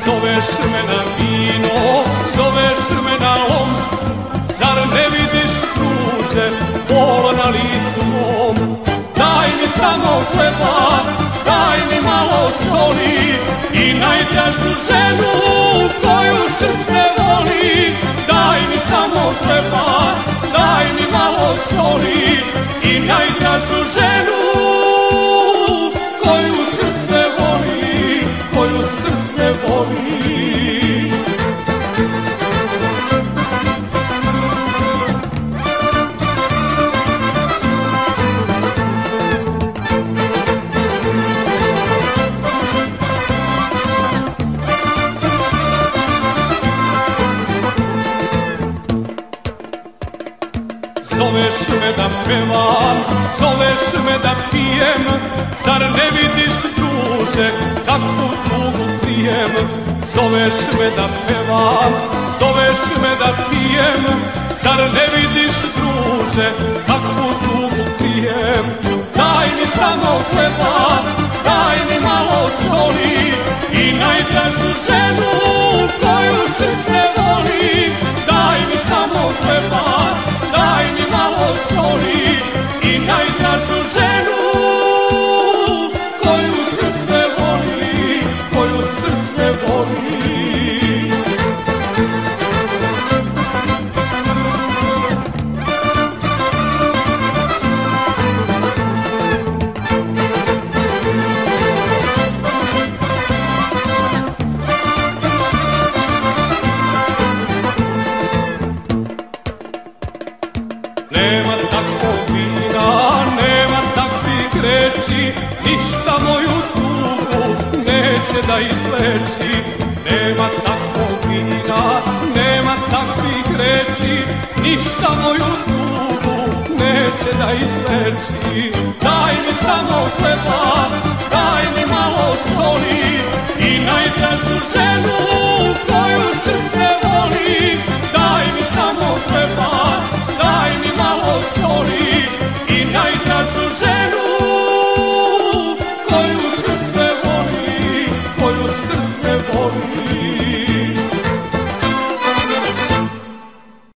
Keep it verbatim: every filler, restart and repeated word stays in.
Zoveš me na vino, zoveš me na lom, zar ne vidiš, druže, bol na licu mom? Daj mi samo hleba, daj mi malo soli i najdražu ženu koju srce voli. Daj mi samo hleba, daj mi malo soli i najdražu ženu koju srce voli, koju srce voli. Zoveš me da pevam, zoveš me da pijem, zar ne vidiš, druže, kakvu tugu krijem? Zoveš me da pevam, zoveš me da pijem, zar ne vidiš, druže, kakvu tugu krijem? Daj mi samo hleba, daj mi malo soli i najdražu ženu koju srce voli. Daj mi samo hleba, daj mi malo soli i najdražu ženu koju srce voli, koju srce voli. Nema takvog vina, nema takvih reči, ništa moju tugu neće da izleči. Nema takvog vina, nema takvih reči, ništa moju tugu neće da izleči. Daj mi samo hleba, daj mi malo soli i najdražu ženu